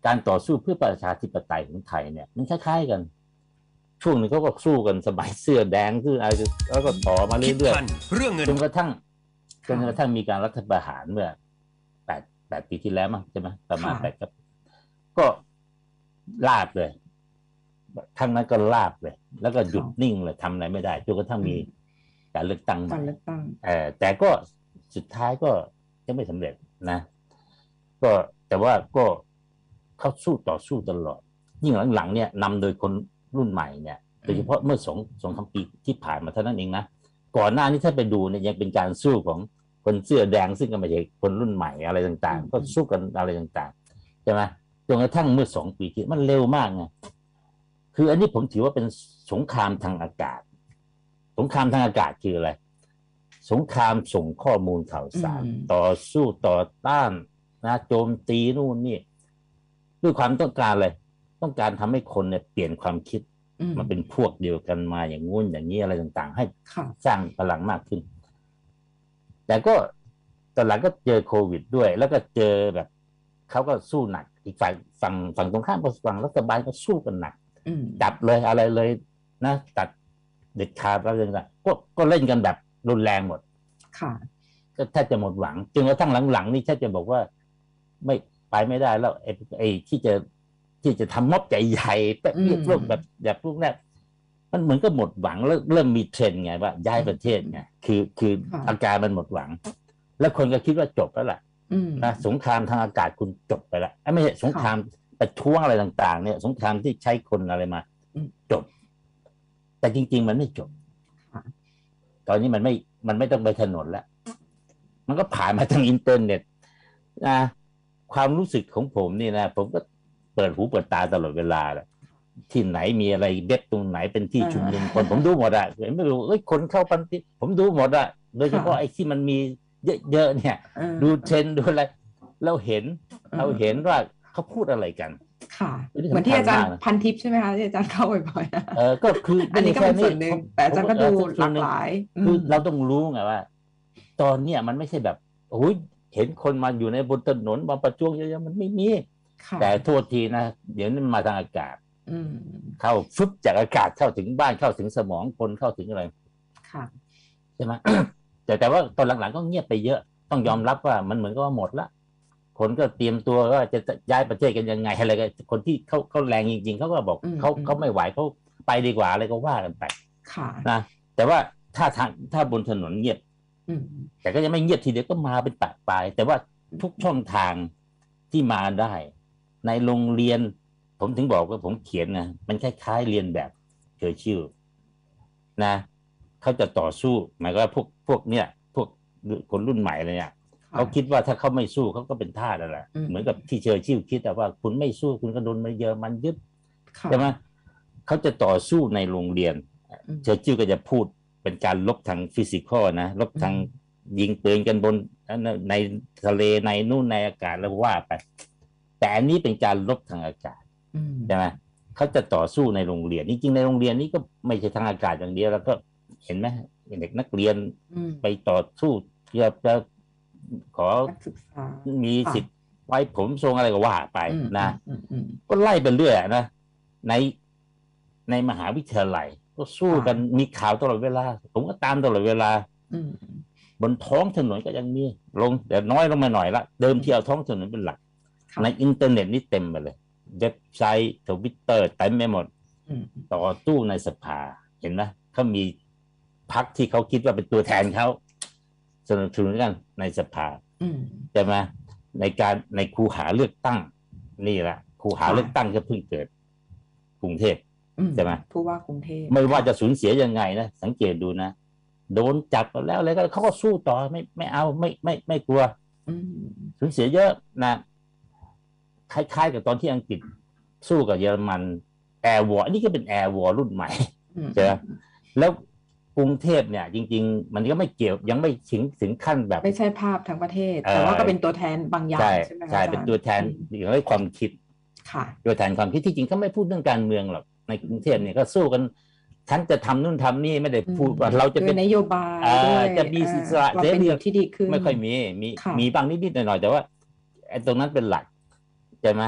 การต่อสู้เพื่อประชาธิปไตยของไทยเนี่ยมันคล้ายๆกันช่วงหนึ่งเขาก็สู้กันสมัยเสื้อแดงคืออะไรแล้วก็ต่อมาเรื่อยๆจนกระทั่งมีการรัฐประหารเมื่อแปดปีที่แล้วมั้งใช่ไหมประมาณ8 ครับก็ลาบเลยทั้งนั้นก็ลาบเลยแล้วก็หยุดนิ่งเลยทำอะไรไม่ได้จนกระทั่งมีการเลือกตั้งใหม่แต่ก็สุดท้ายก็ยังไม่สำเร็จนะก็แต่ว่าก็เขาสู้ต่อสู้ตลอดยิ่งหลังๆเนี่ยนำโดยคนรุ่นใหม่เนี่ยโดยเฉพาะเมื่อ2-3 ปีที่ผ่านมาเท่านั้นเองนะก่อนหน้านี้ถ้าไปดูเนี่ยยังเป็นการสู้ของคนเสื้อแดงซึ่งก็ไม่ใช่คนรุ่นใหม่อะไรต่างๆก็สู้กันอะไรต่างๆใช่ไหมจนกระทั่งเมื่อ2 ปีที่มันเร็วมากไงคืออันนี้ผมถือว่าเป็นสงครามทางอากาศสงครามทางอากาศคืออะไรสงครามส่งข้อมูลข่าวสารต่อสู้ต่อต้านนะโจมตีนู่นนี่ด้วยความต้องการเลยต้องการทำให้คนเนี่ยเปลี่ยนความคิดมาเป็นพวกเดียวกันมาอย่างงู้นอย่างนี้อะไรต่างๆให้สร้างพลังมากขึ้นแต่ก็ตอนหลังก็เจอโควิดด้วยแล้วก็เจอแบบเขาก็สู้หนักอีกฝั่งตรงข้ามฝั่งรัฐบาลก็สู้กันหนักจับเลยอะไรเลยนะตัดเด็ดขาดอะไรต่างๆก็เล่นกันแบบรุนแรงหมดก็แทบจะหมดหวังจนกระทั่งหลังๆนี่แทบจะบอกว่าไม่ไปไม่ได้แล้วไอ้ที่จะทำม็อบใหญ่ๆแบบพวกแบบพวกนี้มันเหมือนก็หมดหวังแล้วเริ่มมีเทรนด์ไงว่าย้ายประเทศไงคืออาการมันหมดหวังแล้วคนก็คิดว่าจบแล้วล่ะนะสงครามทางอากาศคุณจบไปแล้วไม่ใช่สงครามประท้วงอะไรต่างๆเนี่ยสงครามที่ใช้คนอะไรมาจบแต่จริงๆมันไม่จบตอนนี้มันไม่ต้องไปถนนแล้วมันก็ผ่านมาทางอินเทอร์เน็ตนะความรู้สึกของผมนี่นะผมก็เปิดหูเปิดตาตลอดเวลาแหละที่ไหนมีอะไรเด็ดตรงไหนเป็นที่ชุมนุมคนผมดูหมดอะไม่รู้คนเข้าปันติผมดูหมดอะโดยเฉพาะไอ้ที่มันมีเยอะๆเนี่ยดูเทรนดูอะไรเราเห็นว่าเขาพูดอะไรกันค่ะเหมือนที่อาจารย์พันทิพย์ใช่ไหมคะที่อาจารย์เข้าบ่อยๆก็คืออันนี้ก็เป็นส่วนหนึ่งแต่อาจารย์ก็ดูหลากหลายคือเราต้องรู้ไงว่าตอนเนี้ยมันไม่ใช่แบบโอ้ยเห็นคนมาอยู่ในบนถนนมาประท้วงเยอะๆมันไม่มีแต่โทษทีนะเดี๋ยวนี้มาทางอากาศเข้าฟึบจากอากาศเข้าถึงบ้านเข้าถึงสมองคนเข้าถึงอะไรใช่ไหม แต่ว่าตอนหลังๆก็เงียบไปเยอะต้องยอมรับว่ามันเหมือนกับว่าหมดละคนก็เตรียมตัวว่าจะย้ายประเทศกันยังไงอะไรกันคนที่เขาแรงจริงๆเขาก็บอกเขาไม่ไหวเขาไปดีกว่าอะไรก็ว่ากันไปนะแต่ว่าถ้าบนถนนเงียบแต่ก็ยังไม่เงียบทีเดียวก็มาเป็นปะปลายแต่ว่าทุกช่องทางที่มาได้ในโรงเรียนผมถึงบอกว่าผมเขียนนะมันคล้ายๆเรียนแบบเชอร์ชิลล์นะเขาจะต่อสู้หมายว่าพวกเนี่ยพวกคนรุ่นใหม่เลยเนี่ยเขาคิดว่าถ้าเขาไม่สู้เขาก็เป็นทาสอะไรเหมือนกับที่เชอร์ชิลล์คิดว่าคุณไม่สู้คุณก็โดนเยอรมันยึดใช่ไหมเขาจะต่อสู้ในโรงเรียนเชอร์ชิลล์ก็จะพูดเป็นการลบทางฟิสิกอลนะลบทางยิงปืนกันบนในทะเลในนู่นในอากาศแล้วว่าไปแต่อันนี้เป็นการลบทางอากาศใช่ไหมเขาจะต่อสู้ในโรงเรียนจริงๆในโรงเรียนนี้ก็ไม่ใช่ทางอากาศอย่างเดียวแล้วก็เห็นไหมเด็กนักเรียนไปต่อสู้เพื่อจะขอมีสิทธิ์ไว้ผมทรงอะไรก็ว่าไปนะก็ไล่ไปเรื่อยนะในมหาวิทยาลัยก็สู้กันมีข่าวตลอดเวลาผมก็ตามตลอดเวลาบนท้องถนนก็ยังมีลงแต่น้อยลงมาหน่อยละเดิมที่เอาท้องถนนเป็นหลักในอินเทอร์เน็ตนี่เต็มไปเลยเว็บไซต์ทวิตเตอร์เต็มไปหมดต่อตู้ในสภาเห็นไหมเขามีพรรคที่เขาคิดว่าเป็นตัวแทนเขาสนับสนุนกันในสภาใช่ไหมในคูหาเลือกตั้งนี่แหละคูหาเลือกตั้งก็เพิ่งเกิดกรุงเทพใช่ไหมผู้ว่ากรุงเทพไม่ว่าจะสูญเสียยังไงนะสังเกตดูนะโดนจับแล้วอะไรก็เขาก็สู้ต่อไม่เอาไม่กลัวสูญเสียเยอะนะคล้ายๆกับตอนที่อังกฤษสู้กับเยอรมันแอร์วอร์นี่ก็เป็นแอร์วอร์รุ่นใหม่ใช่ไหมแล้วกรุงเทพเนี่ยจริงๆมันก็ไม่เกี่ยวยังไม่ถึงขั้นแบบไม่ใช่ภาพทั้งประเทศแต่ว่าก็เป็นตัวแทนบางอย่างใช่ไหมใช่เป็นตัวแทนอย่างไรความคิดตัวแทนความคิดที่จริงเขาไม่พูดเรื่องการเมืองหรอกในกรุงเทพเนี่ยก็สู้กันฉันจะทำนู่นทำนี่ไม่ได้พูดว่าเราจะเป็นนโยบายจะมีอิสระเสรีที่ดีขึ้นไม่ค่อยมีบางนิดๆหน่อยๆแต่ว่าไอ้ตรงนั้นเป็นหลักใช่ไหม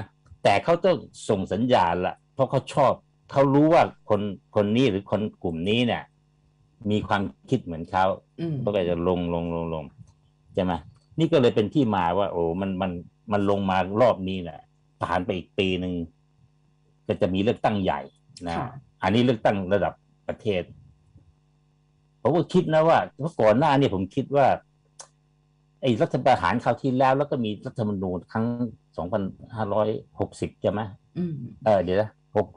แต่เขาต้องส่งสัญญาณละเพราะเขาชอบเขารู้ว่าคนนี้หรือคนกลุ่มนี้เนี่ยมีความคิดเหมือนเขาก็จะลงใช่ไหมนี่ก็เลยเป็นที่มาว่าโอ้มันลงมารอบนี้แหละผ่านไปอีกปีหนึ่งก็จะมีเลือกตั้งใหญ่นะอันนี้เลือกตั้งระดับประเทศผมก็คิดนะว่าเมื่อก่อนหน้านี่ผมคิดว่าไอ้รัฐประหารคราวที่แล้วก็มีรัฐธรรมนูญครั้ง2560ใช่ไหมเดี๋ยวนะ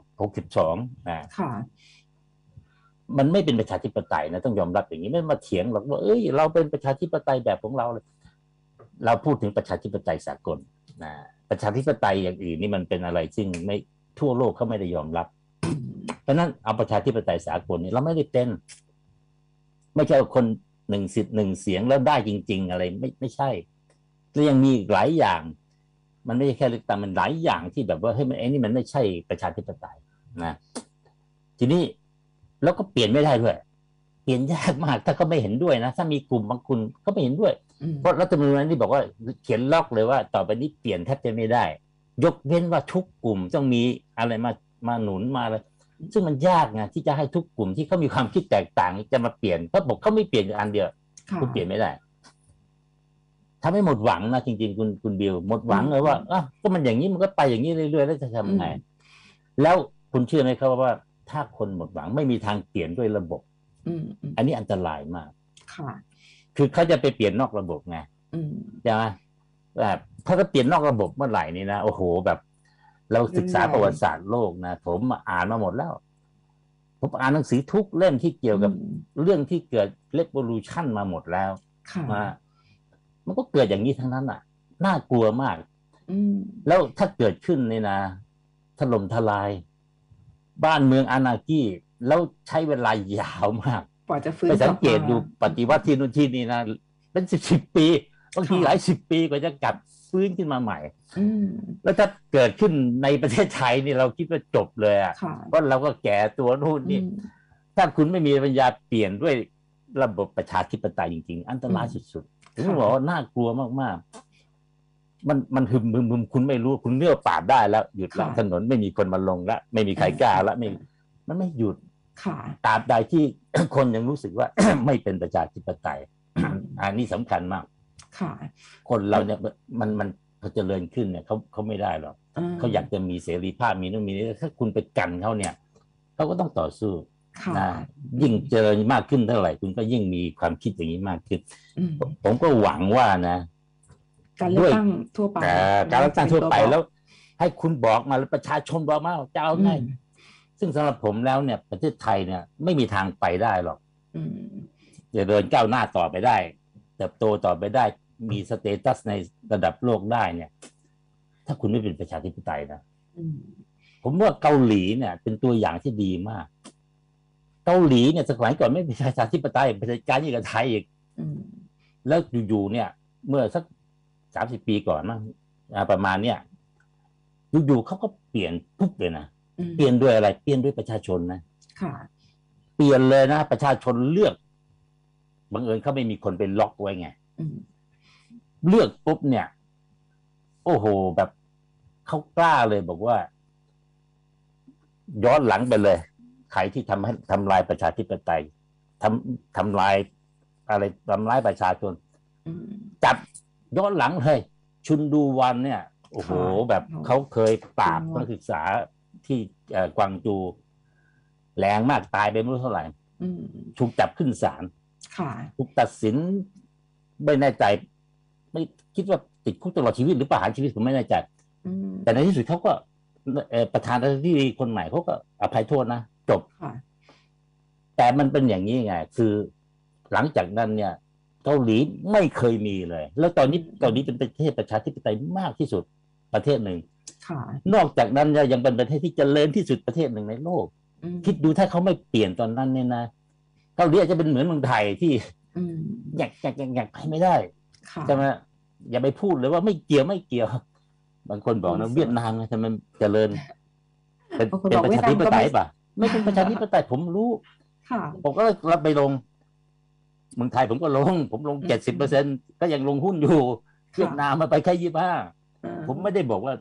62 ค่ะมันไม่เป็นประชาธิปไตยนะต้องยอมรับอย่างนี้ไม่มาเถียงหรอกว่าเราเป็นประชาธิปไตยแบบของเราเลยเราพูดถึงประชาธิปไตยสากลนะประชาธิปไตยอย่างอื่นนี่มันเป็นอะไรซึ่งไม่ทั่วโลกเขาไม่ได้ยอมรับเพราะนั้นเอาประชาธิปไตยสากลนี่เราไม่ได้เป็นไม่ใช่คน1 สิทธิ์ 1 เสียงแล้วได้จริงๆอะไรไม่ใช่แล้วยังมีหลายอย่างมันไม่ใช่แค่เลือกตั้งมันหลายอย่างที่แบบว่าเฮ้ยนี่มันไม่ใช่ประชาธิปไตยนะทีนี้แล้วก็เปลี่ยนไม่ได้ด้วยเปลี่ยนยากมากถ้าเขาไม่เห็นด้วยนะถ้ามีกลุ่มบางคนเขาไม่เห็นด้วยเพราะรัฐธรรมนูญนั้นที่บอกว่าเขียนล็อกเลยว่าต่อไปนี้เปลี่ยนแทบจะไม่ได้ยกเว้นว่าทุกกลุ่มต้องมีอะไรมาหนุนมาอะไรซึ่งมันยากไงที่จะให้ทุกกลุ่มที่เขามีความคิดแตกต่างจะมาเปลี่ยนเขาบอกเขาไม่เปลี่ยนอันเดียวคุณเปลี่ยนไม่ได้ทำให้หมดหวังนะจริงๆคุณบิวหมดหวังเลยว่าก็มันอย่างนี้มันก็ไปอย่างนี้เรื่อยๆแล้วจะทำไงแล้วคุณเชื่อไหมครับว่าถ้าคนหมดหวังไม่มีทางเปลี่ยนด้วยระบบอันนี้อันตรายมากคือเขาจะไปเปลี่ยนนอกระบบไงใช่ไหมแบบถ้าเขาเปลี่ยนนอกระบบเมื่อไหร่นี่นะโอ้โหแบบเราศึกษาประวัติศาสตร์โลกนะผมอ่านมาหมดแล้วผมอ่านหนังสือทุกเล่มที่เกี่ยวกับเรื่องที่เกิด revolution มาหมดแล้วมันก็เกิดอย่างนี้ทั้งนั้นอ่ะน่ากลัวมากแล้วถ้าเกิดขึ้นนี่นะถล่มทลายบ้านเมืองอาณาคีแล้วใช้เวลายาวมากกว่าจะฟื้นไปสังเกตดูปฏิวัติที่นู่นที่นี่นะเป็น10 ปีบางทีหลาย10 ปีกว่าจะกลับฟื้นขึ้นมาใหม่แล้วถ้าเกิดขึ้นในประเทศไทยนี่เราคิดว่าจบเลยอ่ะเพราะเราก็แก่ตัวนู่นนี่ถ้าคุณไม่มีปัญญาเปลี่ยนด้วยระบบประชาธิปไตยจริงๆอันตรายสุดๆถึงบอกว่าน่ากลัวมากๆมันหึมคุณไม่รู้คุณเลือกปาดได้แล้วหยุดแล้วถนนไม่มีคนมาลงแล้วไม่มีใครกล้าแล้วมันไม่หยุดตราบใดที่คนยังรู้สึกว่า ไม่เป็นประชาธิปไตยอันนี้สำคัญมากคนเราเนี่ยมันเขาเจริญขึ้นเนี่ยเขาไม่ได้หรอกเขาอยากจะมีเสรีภาพมีนู่นมีนี่ถ้าคุณไปกันเขาเนี่ยเขาก็ต้องต่อสู้นะยิ่งเจริญมากขึ้นเท่าไหร่คุณก็ยิ่งมีความคิดอย่างนี้มากขึ้นผมก็หวังว่านะการเลือกตั้งทั่วไปการเลือกตั้งทั่วไปแล้วให้คุณบอกมาแล้วประชาชนบอกมาจะเอาไงซึ่งสำหรับผมแล้วเนี่ยประเทศไทยเนี่ยไม่มีทางไปได้หรอกจะเดินก้าวหน้าต่อไปได้เติบโตต่อไปได้มีสเตตัสในระดับโลกได้เนี่ยถ้าคุณไม่เป็นประชาธิปไตยนะผมว่าเกาหลีเนี่ยเป็นตัวอย่างที่ดีมากเกาหลีเนี่ยสมัยก่อนไม่เป็นประชาธิปไตยเป็นเผด็จการยิ่งกว่าไทยอีกแล้วอยู่ๆเนี่ยเมื่อสัก30 ปีก่อนนะประมาณเนี่ยอยู่ๆเขาก็เปลี่ยนปุ๊บเลยนะเปลี่ยนด้วยอะไรเปลี่ยนด้วยประชาชนนะเปลี่ยนเลยนะประชาชนเลือกบังเอิญเขาไม่มีคนไปล็อกไว้ไงเลือกปุ๊บเนี่ยโอ้โหแบบเขากล้าเลยบอกว่าย้อนหลังไปเลยใครที่ทำลายประชาธิปไตยทำลายอะไรทำลายประชาชนจับย้อนหลังเลยชุนดูวันเนี่ยโอ้โหแบบเขาเคยปราบนักศึกษาที่กวางจูแรงมากตายไปไม่รู้เท่าไหร่ถูกจับขึ้นศาลถูกตัดสินไม่แน่ใจไม่คิดว่าติดคุกตลอดชีวิตหรือประหารชีวิตผมไม่แน่ใจแต่ในที่สุดเขาก็ประธานาธิบดีคนใหม่เขาก็อภัยโทษนะจบแต่มันเป็นอย่างนี้ไงคือหลังจากนั้นเนี่ยเกาหลีไม่เคยมีเลยแล้วตอนนี้เกาหลีเป็นประเทศประชาธิปไตยมากที่สุดประเทศหนึ่งนอกจากนั้นยังเป็นประเทศที่เจริญที่สุดประเทศหนึ่งในโลกคิดดูถ้าเขาไม่เปลี่ยนตอนนั้นเนี่ยนะเกาหลีอาจจะเป็นเหมือนเมืองไทยที่อยากไปไม่ได้ใช่ไหมอย่าไปพูดเลยว่าไม่เกี่ยวบางคนบอกนะเวียดนามทำไมเจริญเป็นประชาธิปไตยป่ะไม่เป็นประชาธิปไตยผมรู้ผมก็รับไปลงเมืองไทยผมก็ผมลง 70% ก็ยังลงหุ้นอยู่เวียดนามมาไปแค่25ผมไม่ได้บอกว่า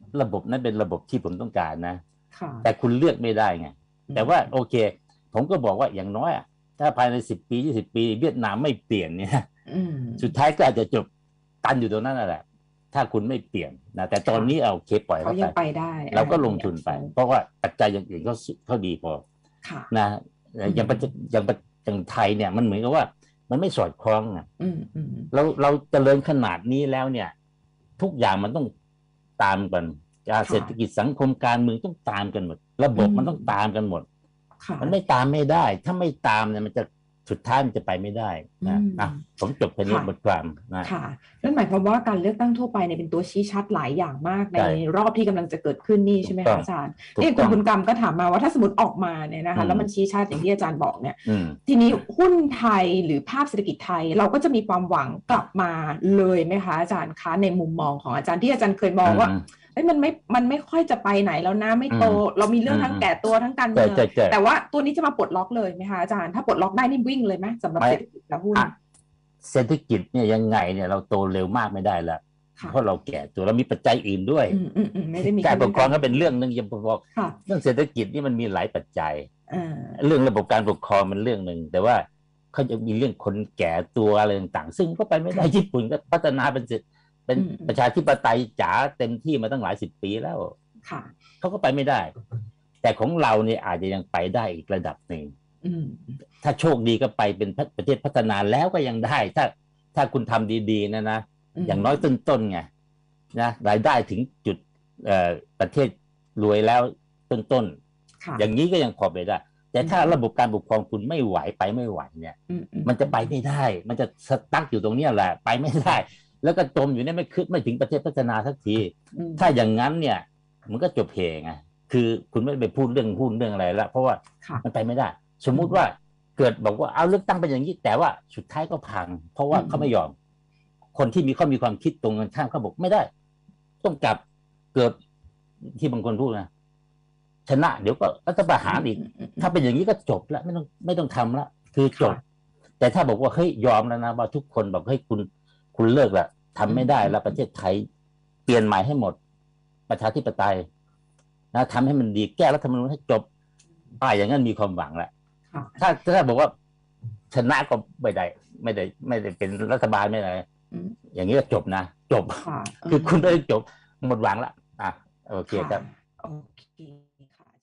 ระบบนั้นเป็นระบบที่ผมต้องการนะค่ะแต่คุณเลือกไม่ได้ไงแต่ว่าโอเคผมก็บอกว่าอย่างน้อยถ้าภายใน10 ปี20 ปีเวียดนามไม่เปลี่ยนเนี่ยสุดท้ายก็อาจจะจบตันอยู่ตรงนั้นแหละถ้าคุณไม่เปลี่ยนนะแต่ตอนนี้เอาโอเคปล่อยเขาไปได้เราก็ลงทุนไปเพราะว่าปัจจัยอย่างอื่นเขาดีพอนะอย่างไทยเนี่ยมันเหมือนกับว่ามันไม่สอดคล้องนะเราเจริญขนาดนี้แล้วเนี่ยทุกอย่างมันต้องตามกันเศรษฐกิจสังคมการเมืองต้องตามกันหมดระบบมันต้องตามกันหมดมันไม่ตามไม่ได้ถ้าไม่ตามเนี่ยมันจะสุดท้ายมันจะไปไม่ได้นะผมจบแค่นี้บทความนะค่ะนั่นหมายความว่าการเลือกตั้งทั่วไปเนี่ยเป็นตัวชี้ชัดหลายอย่างมากในรอบที่กำลังจะเกิดขึ้นนี่ใช่ไหมคะอาจารย์ที่คุณบุญกรรมก็ถามมาว่าถ้าสมมติออกมาเนี่ยนะคะแล้วมันชี้ชัดอย่างที่อาจารย์บอกเนี่ยทีนี้หุ้นไทยหรือภาพเศรษฐกิจไทยเราก็จะมีความหวังกลับมาเลยไหมคะอาจารย์คะในมุมมองของอาจารย์ที่อาจารย์เคยมองว่ามันไม่ค่อยจะไปไหนแล้วนะไม่โตเรามีเรื่องทั้งแก่ตัวทั้งการเมืองแต่ว่าตัวนี้จะมาปลดล็อกเลยไหมคะอาจารย์ถ้าปลดล็อกได้นี่วิ่งเลยไหมสำหรับเศรษฐกิจและหุ้นเศรษฐกิจเนี่ยยังไงเนี่ยเราโตเร็วมากไม่ได้แล้วเพราะเราแก่ตัวเรามีปัจจัยอื่นด้วยการปกครองก็เป็นเรื่องนึงยังบอกเรื่องเศรษฐกิจนี่มันมีหลายปัจจัยเรื่องระบบการปกครองมันเรื่องนึงแต่ว่าเขาจะมีเรื่องคนแก่ตัวอะไรต่างๆซึ่งก็ไปไม่ได้ญี่ปุ่นก็พัฒนาเป็นประชาธิปไตยจ๋าเต็มที่มาตั้งหลาย10 ปีแล้วเขาก็ไปไม่ได้แต่ของเราเนี่ยอาจจะยังไปได้อีกระดับหนึ่งถ้าโชคดีก็ไปเป็นประเทศพัฒนาแล้วก็ยังได้ถ้าคุณทำดีๆนะอย่างน้อยต้นๆไงนะรายได้ถึงจุดประเทศรวยแล้วต้นๆอย่างนี้ก็ยังพอไปได้แต่ถ้าระบบการปกครองคุณไม่ไหวไปไม่ไหวเนี่ยมันจะไปไม่ได้มันจะสตั๊กอยู่ตรงนี้แหละไปไม่ได้แล้วก็จมอยู่เนี่ยไม่ถึงประเทศพัฒนาสักทีถ้าอย่างนั้นเนี่ยมันก็จบเพลงไงคือคุณไม่ไปพูดเรื่องหุ้นเรื่องอะไรแล้วเพราะว่ามันไปไม่ได้สมมุติว่าเกิดบอกว่าเอาเลือกตั้งเป็นอย่างนี้แต่ว่าสุดท้ายก็พังเพราะว่าเขาไม่ยอมคนที่เขามีความคิดตรงกันข้ามเขาบอกไม่ได้ต้องกลับเกิดที่บางคนพูดนะชนะเดี๋ยวก็รัฐประหารอีกถ้าเป็นอย่างนี้ก็จบแล้วไม่ต้องทำละคือจบแต่ถ้าบอกว่าเฮ้ยยอมแล้วนะว่าทุกคนบอกเฮ้ยคุณเลิกละทำไม่ได้แล้วประเทศไทยเปลี่ยนใหม่ให้หมดประชาธิปไตยนะทำให้มันดีแก้รัฐธรรมนูญให้จบอย่างนั้นมีความหวังแหละถ้าบอกว่าชนะก็ไม่ได้เป็นรัฐบาลไม่ได้อย่างนี้ก็จบนะจบคือคุณได้จบหมดหวังละโอเคครับ